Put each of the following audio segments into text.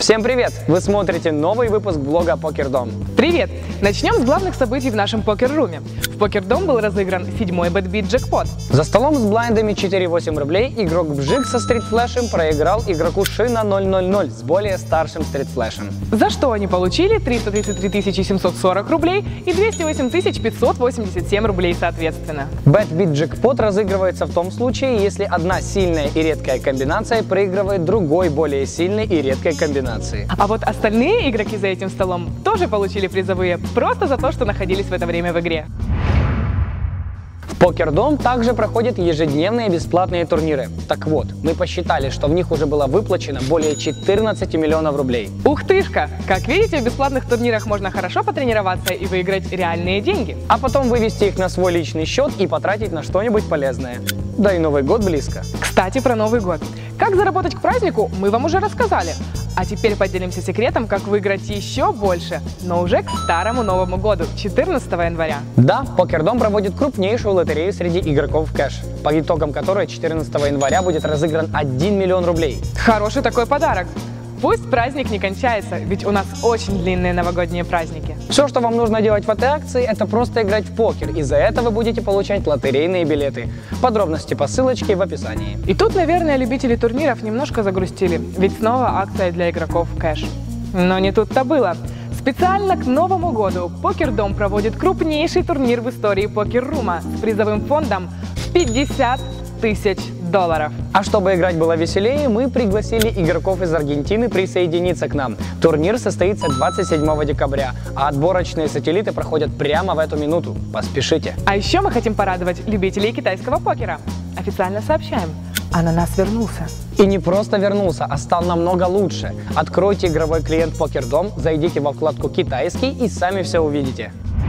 Всем привет! Вы смотрите новый выпуск блога PokerDom. Привет! Начнем с главных событий в нашем покер-руме. В PokerDom был разыгран 7-й BetBit джекпот. За столом с блайндами 4-8 рублей игрок Бжик со стритфлешем проиграл игроку Шина 000 с более старшим стритфлешем. За что они получили 333 740 рублей и 208 587 рублей соответственно. BetBit джекпот разыгрывается в том случае, если одна сильная и редкая комбинация проигрывает другой более сильной и редкой комбинации. А вот остальные игроки за этим столом тоже получили призовые, просто за то, что находились в это время в игре. В PokerDom также проходят ежедневные бесплатные турниры. Так вот, мы посчитали, что в них уже было выплачено более 14 миллионов рублей. Ух тышка! Как видите, в бесплатных турнирах можно хорошо потренироваться и выиграть реальные деньги. А потом вывести их на свой личный счет и потратить на что-нибудь полезное. Да и Новый год близко. Кстати, про Новый год. Как заработать к празднику, мы вам уже рассказали. А теперь поделимся секретом, как выиграть еще больше, но уже к старому Новому году, 14 января. Да, PokerDom проводит крупнейшую лотерею среди игроков в кэш, по итогам которой 14 января будет разыгран 1 миллион рублей. Хороший такой подарок. Пусть праздник не кончается, ведь у нас очень длинные новогодние праздники. Все, что вам нужно делать в этой акции, это просто играть в покер, и за это вы будете получать лотерейные билеты. Подробности по ссылочке в описании. И тут, наверное, любители турниров немножко загрустили, ведь снова акция для игроков в кэш. Но не тут-то было. Специально к Новому году PokerDom проводит крупнейший турнир в истории покер-рума с призовым фондом в 50 тысяч долларов. А чтобы играть было веселее, мы пригласили игроков из Аргентины присоединиться к нам. Турнир состоится 27 декабря, а отборочные сателлиты проходят прямо в эту минуту. Поспешите. А еще мы хотим порадовать любителей китайского покера. Официально сообщаем, ананас вернулся. И не просто вернулся, а стал намного лучше. Откройте игровой клиент PokerDom, зайдите во вкладку «Китайский» и сами все увидите.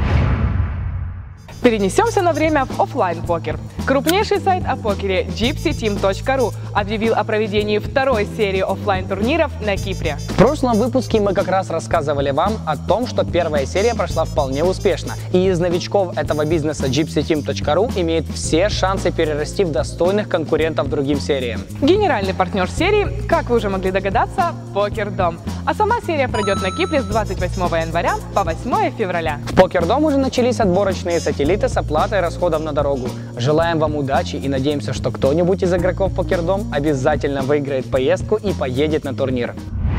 Перенесемся на время в офлайн покер. Крупнейший сайт о покере gypsyteam.ru объявил о проведении второй серии офлайн турниров на Кипре. В прошлом выпуске мы как раз рассказывали вам о том, что первая серия прошла вполне успешно, и из новичков этого бизнеса gypsyteam.ru имеет все шансы перерасти в достойных конкурентов другим сериям. Генеральный партнер серии, как вы уже могли догадаться, PokerDom. А сама серия пройдет на Кипре с 28 января по 8 февраля. В PokerDom уже начались отборочные сателлиты с оплатой расходов на дорогу. Желаем вам удачи и надеемся, что кто-нибудь из игроков PokerDom обязательно выиграет поездку и поедет на турнир.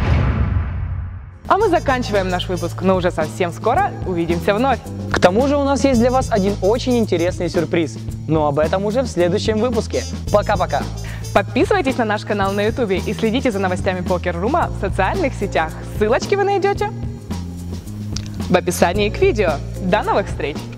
А мы заканчиваем наш выпуск, но уже совсем скоро увидимся вновь. К тому же у нас есть для вас один очень интересный сюрприз. Но об этом уже в следующем выпуске. Пока-пока! Подписывайтесь на наш канал на YouTube и следите за новостями покер-рума в социальных сетях. Ссылочки вы найдете в описании к видео. До новых встреч!